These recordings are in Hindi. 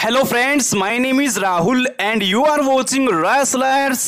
Hello friends, my name is Rahul and you are watching Wrestlers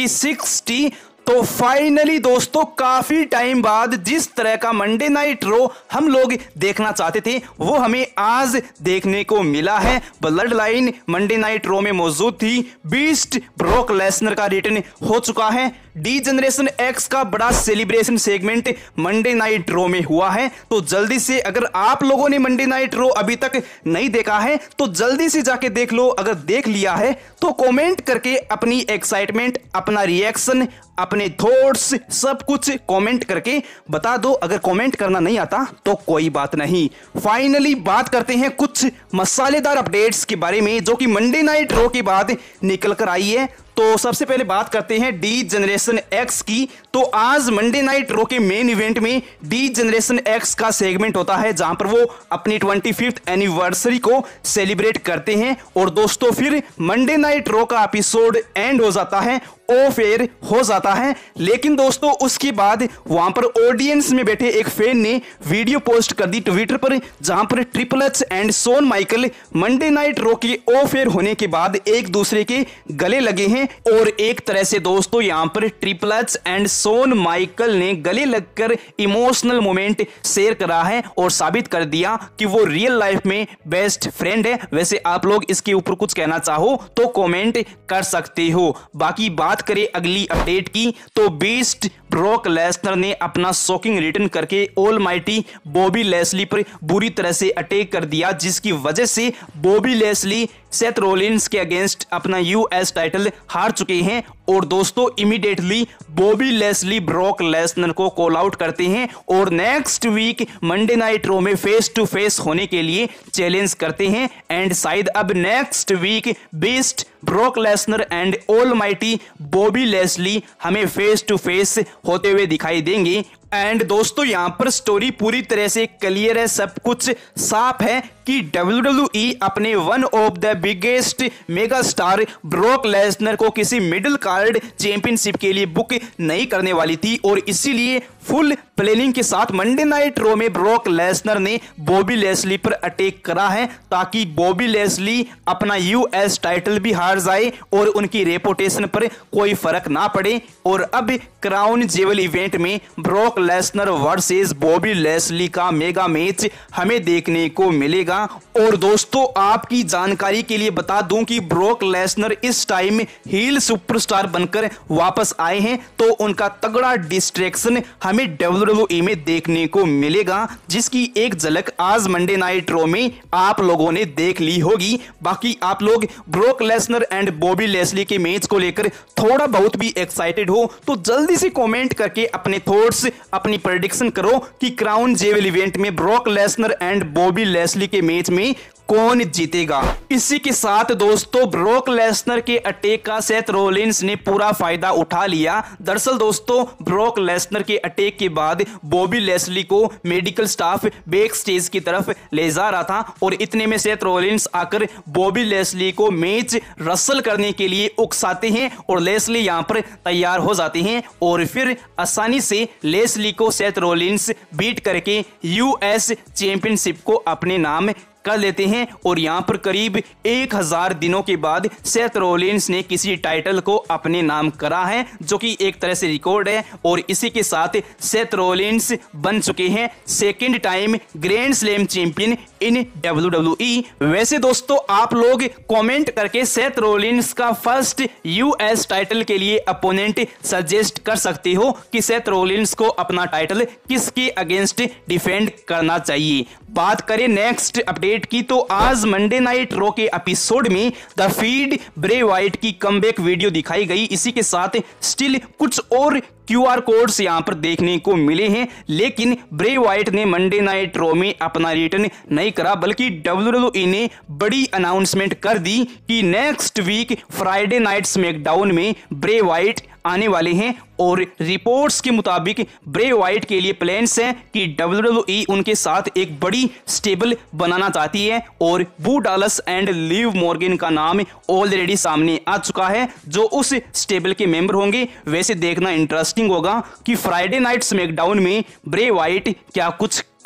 360। तो फाइनली दोस्तों काफी टाइम बाद जिस तरह का मंडे नाइट रो हम लोग देखना चाहते थे वो हमें आज देखने को मिला है। Bloodline Monday night Raw में मौजूद थी। बीस्ट ब्रॉक लेसनर का रिटर्न हो चुका है। डी जनरेशन एक्स का बड़ा celebration segment Monday night Raw में हुआ है। तो जल्दी से अगर आप लोगों ने मंडे नाइट रो अभी तक नहीं देखा है तो जल्दी से जाके देख लो। अगर देख लिया है तो कमेंट करके अपनी एक्साइटमेंट, अपना रिएक्शन, अपने थॉट्स सब कुछ कमेंट करके बता दो। अगर कमेंट करना नहीं आता तो कोई बात नहीं। फाइनली बात करते हैं कुछ मसालेदार अपडेट्स के बारे में जो कि मंडे नाइट रो के बाद निकल कर आई है। तो सबसे पहले बात करते हैं डी जनरेशन एक्स की। तो आज मंडे नाइट रो के मेन इवेंट में डी जनरेशन एक्स का सेगमेंट होता है जहां पर वो अपनी 25th एनिवर्सरी को सेलिब्रेट करते हैं। और दोस्तों फिर मंडे नाइट रो का एपिसोड एंड हो जाता है, ऑफ एयर हो जाता है। लेकिन दोस्तों उसके बाद वहां पर ऑडियंस में बैठे एक फैन ने वीडियो पोस्ट कर दी ट्विटर पर जहां पर triple H and Shawn Michael Monday night Raw के ऑफ एयर होने के बाद एक दूसरे के गले लगे हैं। और एक तरह से दोस्तों यहां पर triple H and Shawn Michael ने गले लगकर इमोशनल मोमेंट शेयर करा है और साबित कर दिया कि वो रियल लाइफ में बेस्ट फ्रेंड है। वैसे आप लोग इसके ऊपर कुछ कहना चाहो तो कमेंट कर सकते हो। बाकी बात करें अगली अपडेट की तो बीस्ट ब्रॉक लेसनर ने अपना शॉकिंग रिटर्न करके ऑलमाइटी बॉबी लेस्ली पर बुरी तरह से अटैक कर दिया, जिसकी वजह से बॉबी लेस्ली सेथ रोलिंस के अगेंस्ट अपना यूएस टाइटल हार चुके हैं। और दोस्तों immediately Bobby Lashley Brock Lesnar को कॉल आउट करते हैं और next week Monday night Raw में फेस टू फेस होने के लिए चैलेंज करते हैं। एंड शायद अब next week beast Brock Lesnar and almighty Bobby Lashley हमें फेस टू फेस होते हुए दिखाई देंगे। एंड दोस्तों यहां पर स्टोरी पूरी तरह से क्लियर है, सब कुछ साफ है कि WWE अपने one of the biggest mega star Brock Lesnar को किसी मिडिल कार्ड चैंपियनशिप के लिए बुक नहीं करने वाली थी। और इसीलिए फुल प्लानिंग के साथ मंडे नाइट रो में ब्रॉक लेसनर ने बॉबी लेस्ली पर अटैक करा है ताकि बॉबी लेस्ली अपना यूएस टाइटल भी हार जाए और उनकी रेपुटेशन पर कोई फर्क ना पड़े। और अब क्राउन जेवल इवेंट में Brock Lesnar versus Bobby Lashley का मेगा मैच हमें देखने को मिलेगा। और दोस्तों आपकी जानकारी के लिए बता दूं कि ब्रॉक लेसनर इस टाइम हील सुपरस्टार बनकर वापस आए हैं, तो उनका तगड़ा डिस्ट्रैक्शन हमें WWE में देखने को मिलेगा, जिसकी एक झलक आज मंडे नाइट रो में आप लोगों ने देख ली होगी। बाकी आप लोग Brock Lesnar and Bobby Lashley के मैच को लेकर थोड़ा बहुत भी एक्साइटेड हो तो जल्दी से कमेंट करके अपने थॉट्स, अपनी प्रेडिक्शन करो कि क्राउन जेवल इवेंट में Brock Lesnar and Bobby Lashley के मैच में कौन जीतेगा। इसी के साथ दोस्तों ब्रॉक लेसनर के अटैक का सेथ रोलिंस ने पूरा फायदा उठा लिया। दरअसल दोस्तों ब्रॉक लेसनर के अटैक के बाद बॉबी लेस्ली को मेडिकल स्टाफ बैक स्टेज की तरफ ले जा रहा था और इतने में सेथ रोलिंस आकर बॉबी लेस्ली को मैच रसल करने के लिए उकसाते हैं और लेस्ली यहां पर तैयार हो जाते हैं और फिर आसानी से लेस्ली को सेथ रोलिंस बीट करके यूएस चैंपियनशिप को अपने नाम कर लेते हैं। और यहां पर करीब 1000 दिनों के बाद सेथ रोलिंस ने किसी टाइटल को अपने नाम करा है, जो कि एक तरह से रिकॉर्ड है। और इसी के साथ सेथ रोलिंस बन चुके हैं second time grand slam champion in WWE। वैसे दोस्तों आप लोग कमेंट करके सेथ रोलिंस का फर्स्ट यूएस टाइटल के लिए अपोनेंट सजेस्ट कर सकते हो कि सेथ रोलिंस को अपना टाइटल किसके अगेंस्ट डिफेंड करना चाहिए। बात करें नेक्स्ट अपडेट की तो आज मंडे नाइट रो के एपिसोड में द फीड ब्रे वाइट की कमबैक वीडियो दिखाई गई। इसी के साथ स्टिल कुछ और QR कोड्स यहां पर देखने को मिले हैं, लेकिन ब्रे वाइट ने मंडे नाइट रो में अपना रिटर्न नहीं करा, बल्कि WWE ने बड़ी अनाउंसमेंट कर दी कि next week Friday night SmackDown में ब्रे वाइट आने वाले हैं। और रिपोर्ट्स के मुताबिक ब्रे वाइट के लिए प्लान्स हैं कि WWE उनके साथ एक बड़ी स्टेबल बनाना चाहती है और बू डालस एंड लिव मॉर्गन का नाम ऑलरेडी सामने आ चुका है जो उस स्टेबल के मेंबर होंगे। वैसे देखना इंटरेस्टिंग होगा कि फ्राइडे नाइट स्मैकडाउन में ब्रे वाइट क्या कुछ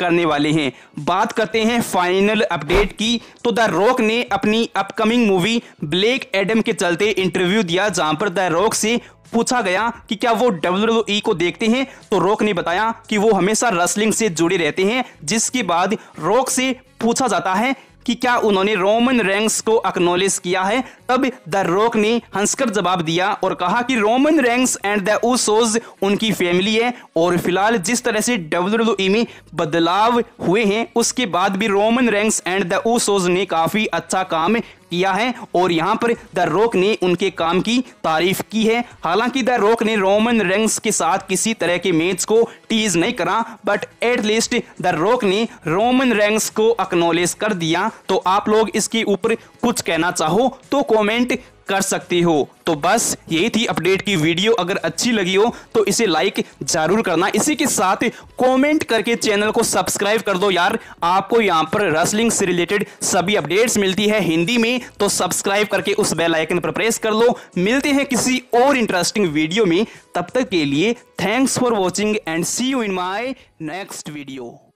करने वाले हैं। बात करते हैं फाइनल अपडेट की, तो द रॉक ने अपनी अपकमिंग मूवी ब्लैक एडम के चलते इंटरव्यू दिया, जहां पर द रॉक से पूछा गया कि क्या वो WWE को देखते हैं, तो रॉक ने बताया कि वो हमेशा रेसलिंग से जुड़े रहते हैं। जिसके बाद रॉक से पूछा जाता है कि क्या उन्होंने रोमन रेंस को एक्नॉलेज किया है, तब द रॉक ने हंसकर जवाब दिया और कहा कि Roman Reigns and the Usos उनकी फैमिली है और फिलहाल जिस तरह से WWE में बदलाव हुए हैं उसके बाद भी Roman Reigns and the Usos ने काफी अच्छा काम किया है और यहां पर द रॉक ने उनके काम की तारीफ की है। हालांकि द रॉक ने रोमन रेंस के साथ किसी तरह के मैच को टीज नहीं करा, बट एटलीस्ट द रॉक ने रोमन रेंस को एक्नॉलेज कर दिया। तो आप लोग इसके ऊपर कुछ कहना चाहो तो कमेंट कर सकती हो। तो बस यही थी अपडेट की वीडियो, अगर अच्छी लगी हो तो इसे लाइक जरूर करना, इसी के साथ कमेंट करके चैनल को सब्सक्राइब कर दो यार। आपको यहां पर रेसलिंग से रिलेटेड सभी अपडेट्स मिलती है हिंदी में, तो सब्सक्राइब करके उस बेल आइकन पर प्रेस कर लो। मिलते हैं किसी और इंटरेस्टिंग वीडियो में, तब तक के लिए thanks for watching and see you in my next video.